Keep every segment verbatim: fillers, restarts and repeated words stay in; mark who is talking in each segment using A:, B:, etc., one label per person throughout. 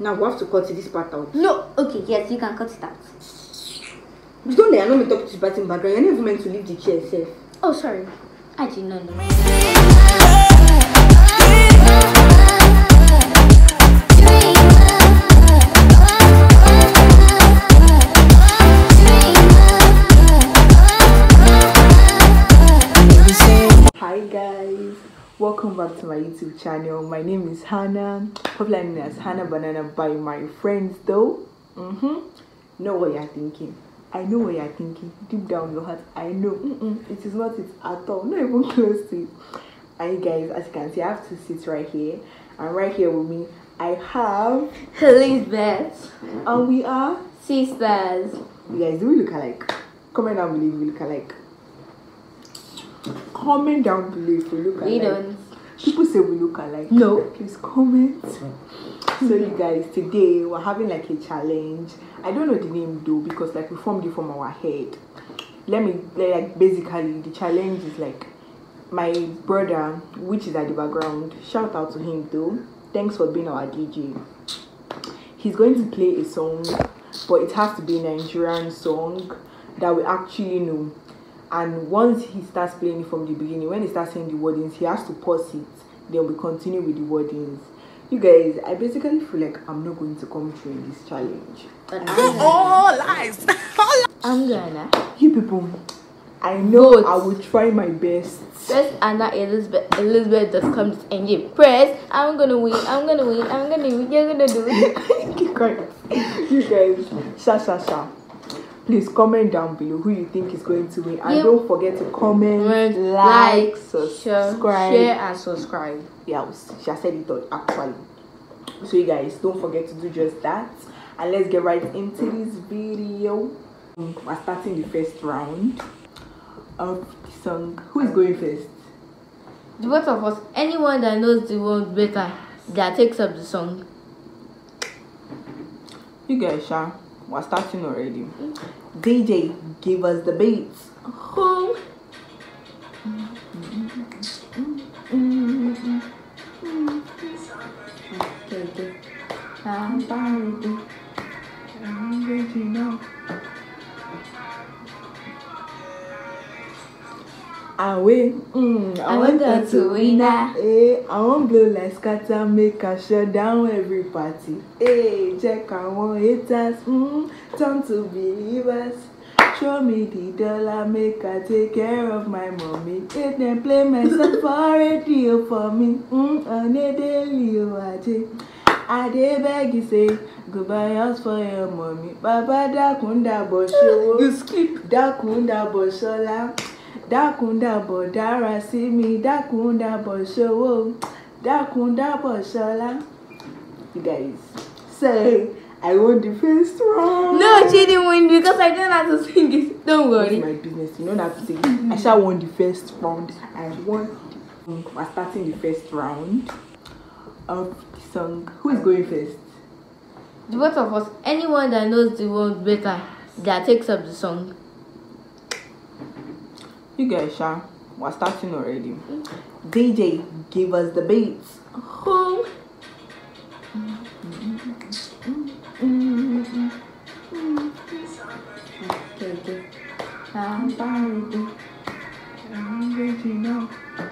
A: Now we have to cut this part out.
B: No, okay, yes, you can cut it out.
A: You don't let me talk to the part in background. You're never meant to leave the chair safe.
B: Oh, sorry. I didn't know. No.
A: Hi guys, welcome back to my YouTube channel. My name is Hannah, popularly known as Hannah Banana by my friends though. Mm-hmm. Know what you're thinking. I know what you're thinking. Deep down your heart, I know. Mm-mm, it is not it at all. Not even close to it. And guys, as you can see, I have to sit right here. And right here with me, I have
B: Elizabeth.
A: And we are
B: sisters.
A: You guys, do we look alike? Comment down below if we look alike. Comment down below if we look alike.
B: We don't.
A: People say we look alike.
B: No.
A: Please comment. So you guys, today we're having like a challenge. I don't know the name though because like we formed it from our head. Let me like basically the challenge is like my brother, which is at the background. Shout out to him though. Thanks for being our D J. He's going to play a song, but it has to be a Nigerian song that we actually know. And once he starts playing it from the beginning, when he starts saying the wordings, he has to pause it. Then we continue with the wordings. You guys, I basically feel like I'm not going to come through in this challenge.
B: But I'm all lies. I'm gonna.
A: You people, I know
B: Vote.
A: I will try my best.
B: Press Anna Elizabeth. Elizabeth just comes and you press. I'm gonna win. I'm gonna win. I'm gonna win. You're gonna do it.
A: Keep quiet. You guys, sha sha sha. Please comment down below who you think is going to win, and
B: yep.
A: don't forget to comment,
B: like,
A: like
B: subscribe, share, and subscribe.
A: Yeah, she has said it all actually. So you guys, don't forget to do just that, and let's get right into this video. We're starting the first round of the song. Who is going first?
B: The both of us. Anyone that knows the word better that takes up the song.
A: You guys, Sha. We're starting already. D J, give us the beats.
B: Home. Okay, okay. I'm
A: I'm ready now. Away, mm, I,
B: I
A: want
B: want her
A: her
B: to win now.
A: Hey, I want blow like scatter, make her shut down every party. Hey, check I want haters, mm, turn to believers. Show me the dollar, make her take care of my mommy. If they play myself for radio for me, mm, on a daily watch. I dey beg you say goodbye house for your mommy. Baba dakunda bosho, you skip dakunda boshola. Dakunda bodara see me, dakunda bosho, dakunda boshola. You guys, say I won the first round.
B: No, she didn't win because I don't know how to sing it. Don't worry.
A: It's my business. You know how to sing it. I shall won the first round. I won. We're starting the first round of the song. Who is going first?
B: The both of us. Anyone that knows the word better that takes up the song.
A: You guys, Sha. We're starting already. D J, give us the beats.
B: Home. Okay, okay. I'm ready.
A: I'm ready now.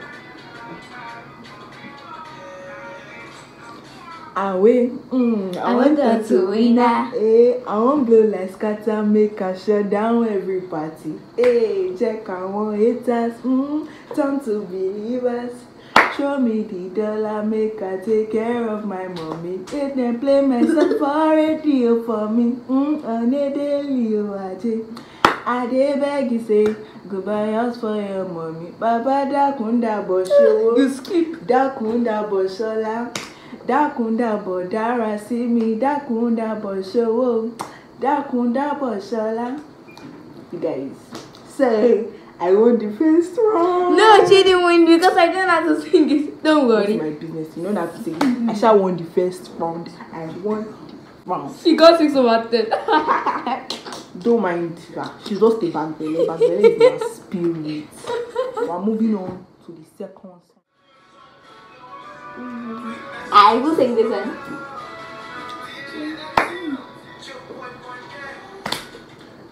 A: Away, mm, I,
B: I want her to win now.
A: Hey, I want blow like scatter, make her shut down every party. Hey, check I want haters, mm, turn to believers. Show me the dollar, make her take care of my mommy. If they play myself for radio for me, mm, on a daily watch. I dey beg you say goodbye house for your mommy. Baba dakunda bosho, you skip dakunda boshola. Dakunda bodara see me, dakunda bosho, dakunda boshola. You guys, say I won the first round.
B: No, she didn't win because I don't know how to sing it. Don't worry.
A: It's my business. You know how to sing it. I shall won the first round. I won round.
B: She got six over ten.
A: Don't mind her. She's just a bad belly. Bad belly is my spirit. We're moving on to the second song.
B: I will sing this one.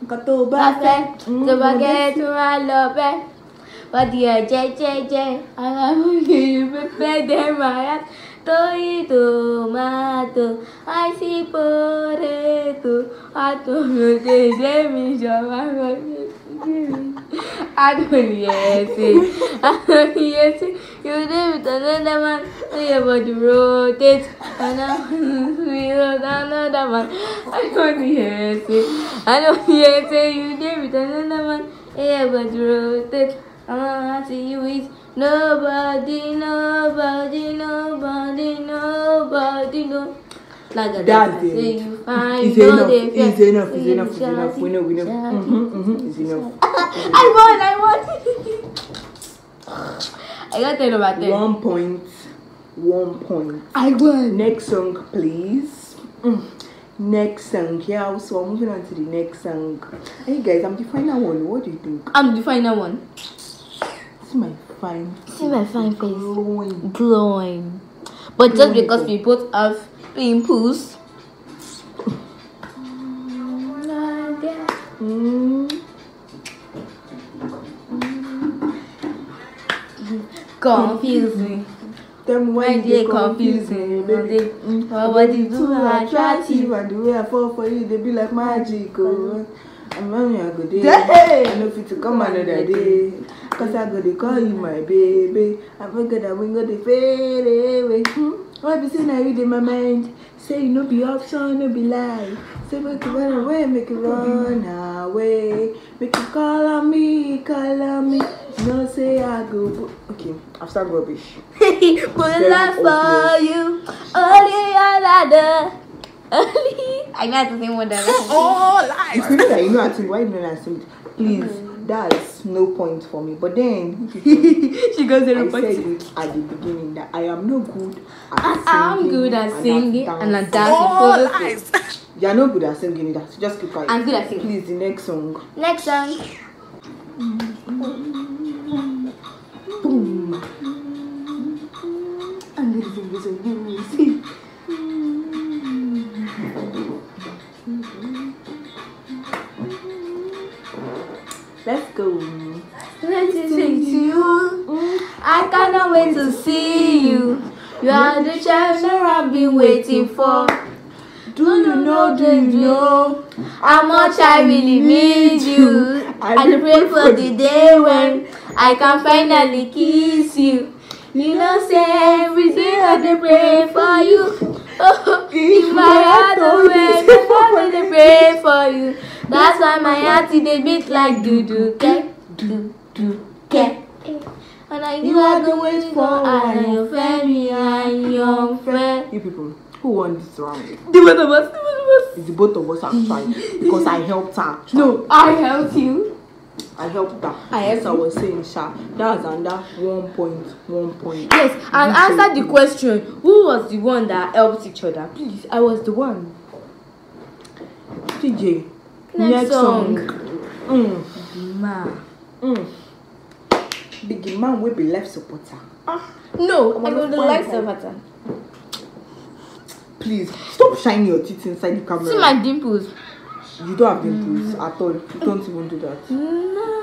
A: Nǹkan tó bá fẹ́.
B: tó bá gẹ́ tó máa lọ bẹ́ẹ̀. Bọ́dì ẹ̀jẹ̀ jẹ́jẹ́, alámúyẹ pẹ́pẹ́ dẹ́ máa yá. Toy tomato, I see potato. I don't know they me java. I don't yes I don't yes you did with another man. You body rotate and we wrote another man. I don't yes I don't yes you did with another man. You body rotate. I see you with nobody, nobody, nobody, nobody, no. Like
A: That's it.
B: Say you find
A: It's
B: no
A: enough.
B: they fear.
A: It's enough. It's
B: You
A: enough. It's
B: shall
A: enough. We know. We know.
B: shall
A: Mm-hmm, mm-hmm. It's enough.
B: I won. I won. I got ten over ten.
A: One point. One point.
B: I won.
A: Next song, please. Mm. Next song. Yeah. So I'm moving on to the next song. Hey guys, I'm the final one. What do you think?
B: I'm the final one.
A: This is my fine.
B: See my fine face.
A: Glowing.
B: Glowing. But just because we both have pimples.
A: Mm.
B: Confuse me.
A: Them
B: Why
A: when
B: they
A: they
B: confuse
A: confuse
B: me,
A: me,
B: baby.
A: baby.
B: Mm.
A: Our
B: Body
A: body
B: too
A: too
B: attractive.
A: attractive, and the way I fall for you, they be like magic. Oh, and mommy, I go there.
B: Hey!
A: I know fit to come another day. Cause I go to call you my baby. I forget that we go to fade away. Hmm? What be saying? I read in my mind. Say you no be option, no be lie. Say make you run away, make you run away. Make you call on me, call on me. No say I go. Okay, I've started rubbish.
B: Put love for you. Only another. Only. I know how to sing one that.
A: Oh, lies! You know that you know I sing. Why you know that I sing? Please, that's no point for me. But then
B: She goes
A: I
B: zero
A: said
B: point.
A: it at the beginning that I am no good at
B: I-
A: singing.
B: I'm good at
A: and
B: singing
A: at
B: and at
A: dancing.
B: dancing. Oh,
A: You're not good at singing that. So just keep quiet.
B: I'm good at singing.
A: Please, the next song.
B: Next song.
A: Boom. I'm gonna sing this one. You will see. Let's go.
B: Let me sing to you. I cannot wait to see you. You are the treasure I've been waiting for.
A: Do you know? Do you know?
B: How much I really need you. I pray for the day when I can finally kiss you. You know, say every day I dey pray for you. Oh, if my heart away, I dey pray for you. That's why my heart dey beat like do do ke do do ke. And I
A: You
B: you
A: are
B: are
A: the
B: the
A: way
B: way
A: for
B: for and your family and your friend.
A: You people, who won this round?
B: The both of us, the both of us.
A: It's the both of us actually because I helped her.
B: No, I helped you.
A: I helped her.
B: I helped
A: As I was saying, Sha, that was under one point, one point.
B: Yes, and answer the question. Who was the one that helped each other? Please, I was the one.
A: P J,
B: Next
A: next
B: song.
A: song. Mm.
B: Ma.
A: Mm. Big man will be left supporter. Ah,
B: No,
A: I'm
B: I
A: on
B: go
A: the
B: the
A: phone.
B: likes of her.
A: please stop shining your teeth inside the camera.
B: See my dimples.
A: You don't have dimples mm. at all. You don't even do that.
B: No.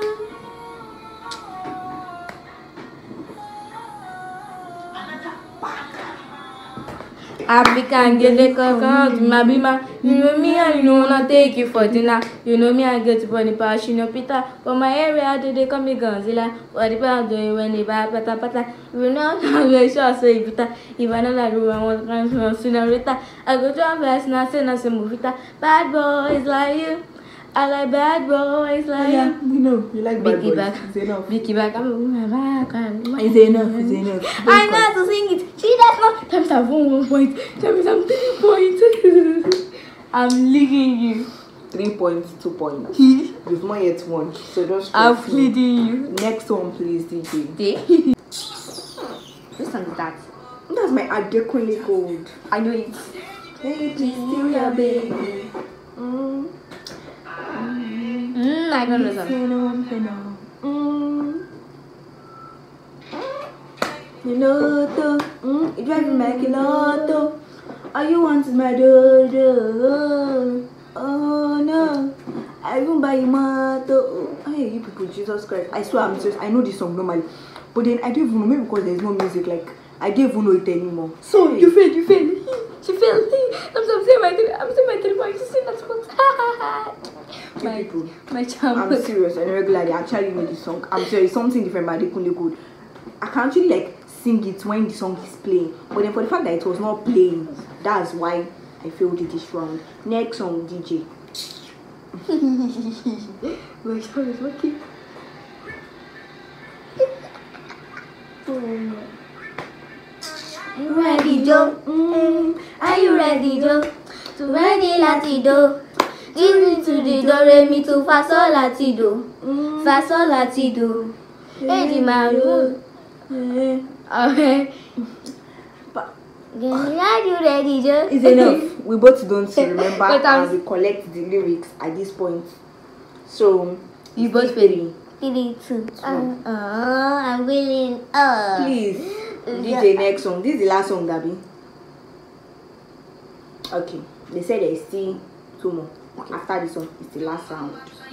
B: African get the coconut, my bima. You know me, and you know wanna take you for dinner. You know me, I get to bunny pass, you know Peter. For my area, do they call me Gonzilla? What the people doing when they buy pata pata? You know, I'm very sure say Peter. If I know that you want to come from sooner later, I go to a place and I say nothing movita. Bad boys like you. I like bad boys like
A: Yeah,
B: you.
A: we know you like bad
B: Vicky
A: boys.
B: back.
A: It's enough.
B: Vicky back. I'm back.
A: It's enough. It's enough.
B: I know how to sing it. She does not. Tell me some one, one point. Tell me some three points. I'm leaving you.
A: Three points, two points. You've not yet won, so just.
B: I'm
A: trust me.
B: pleading you.
A: Next one, please, D J.
B: D. Which song is that?
A: That's my Adekunle Gold.
B: I know it.
A: Hey, please, still your baby. Mm.
B: Mm, I don't know song.
A: Mm. You know, though, mm, you drive me like a lotto. All you want is my dodo. Oh no, I even buy Mato. Hey, you people, Jesus Christ. I swear I'm serious. I know this song normally. But then I don't even know, maybe because there's no music, like I don't even know it anymore.
B: So you failed, you failed. She failed. I'm, I'm saying my three, I'm saying my three points. You see that song? my
A: people,
B: my charm.
A: I'm serious and regularly I actually know this song. I'm serious, something different but they couldn't good. I can actually like sing it when the song is playing. But then for the fact that it was not playing, that's why I failed it this round. Next song, D J.
B: My charm is working. You ready, Joe? Mm. Are you ready, Joe? To ready, Latido. Give me to the do, re mi to fa sol latido. Mm. Fa sol latido. Hey, the man. Okay. But are you ready, Joe?
A: It's enough. We both don't remember
B: Wait,
A: and we collect the lyrics at this point. So
B: you both ready?
A: Three, two,
B: Uh, uh, I'm willing. Uh.
A: Please, D J, next song. This is the last song, Gabby. Okay. They said there's still two more. After this one, it's the last round.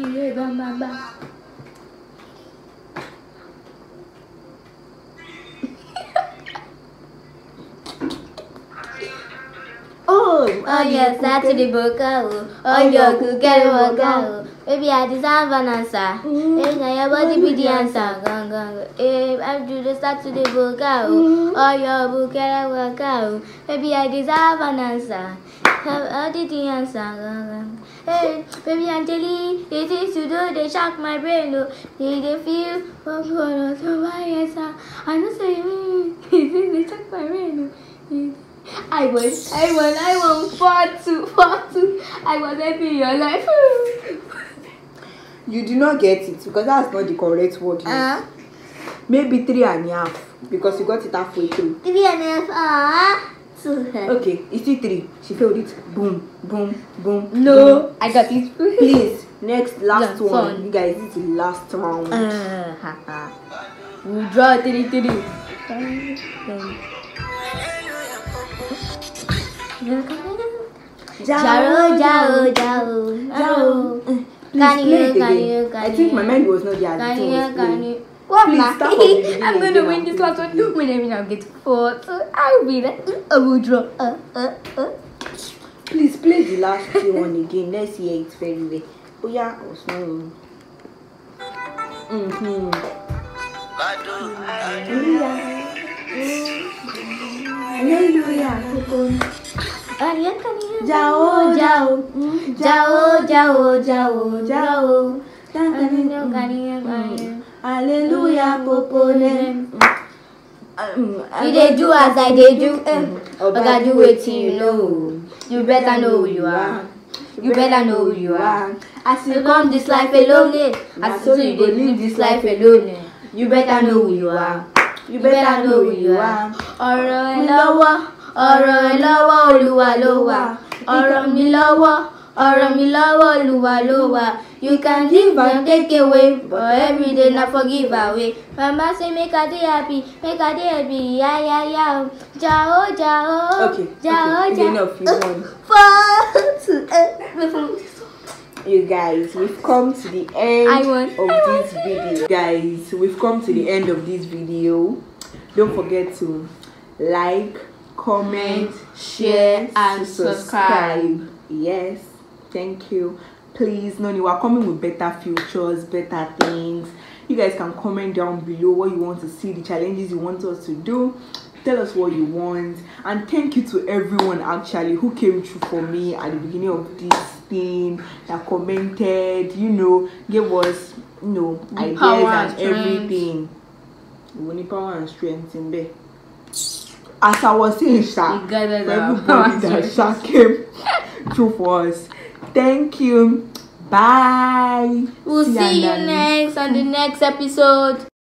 A: Oh,
B: oh yes, that's the book. Oh, you could get a work. Maybe I deserve an answer. Hey, now your body be the answer. Gang, gang. Hey, I do the start to the book. Oh, your book get a work. Maybe I deserve an answer. How did the answer? Gang, gang. Hey, baby Angeli, it is to do. They shock my brain. Did they feel? What for? So why answer? I don't say me. They shock my brain. I won, I won, I won four two, four two. I was happy in your life.
A: You do not get it because that's not the correct word.
B: Uh,
A: Maybe three and a half because you got it halfway through.
B: Three and a half. Ah,
A: okay, it's still three. She failed it. Boom, boom, boom.
B: No,
A: boom.
B: I got it.
A: Please, next, last
B: Yeah,
A: one.
B: fun.
A: You guys, this is the last round.
B: Uh, ha, ha. We draw three three. Jaro, jaro, jaro, jaro.
A: Can you, can you, can I think my mind was not there.
B: Can you, can you?
A: What? Please start from the beginning
B: I'm going to
A: again
B: win
A: and
B: this
A: please,
B: last one.
A: please.
B: When I win, I'll get four. So I'll be there. I will draw. Uh, uh, uh.
A: Please play the last two one again. Let's hear it very well. Oh yeah, I was knowing. Mm-hmm. Hallelujah. Hallelujah.
B: Jao, jao, jao, jao, jao, jao.
A: Hallelujah, popone.
B: You dey do as I dey do. Oga do wetin you know. You better know who you are. You better know who you are. As you come this life alone, as you you dey live this life alone. You better know who you are. You better know who you are. Ọ̀rọ̀ ẹ lọ́wọ́, ọ̀rọ̀ ẹ lọ́wọ́ Olúwa ló wà. Ọ̀rọ̀ mi lọ́wọ́, ọ̀rọ̀ mi lọ́wọ́ Olúwa ló wà. You can give and take away, but every day na forgive away. Mama say make I dey happy, make I dey happy, yeah yeah yeah. Jao jao,
A: Okay,
B: jao
A: okay,
B: jao.
A: enough, you won.
B: Four to
A: You guys, we've come to the end
B: I won.
A: of this video. Guys, we've come to the end of this video. Don't forget to like, comment, share,
B: and subscribe.
A: Yes, thank you. Please, Noni, we're coming with better futures, better things. You guys can comment down below what you want to see, the challenges you want us to do. Tell us what you want. And thank you to everyone actually who came through for me at the beginning of this thing, that commented, you know, gave us, you know,
B: The
A: ideas
B: power
A: and
B: and strength.
A: everything. We need power and strength in there. As I was saying, Sha,
B: You got it,
A: for
B: uh,
A: everybody that Sha came through for us. Thank you. Bye.
B: We'll see you
A: and, um,
B: next on the next episode.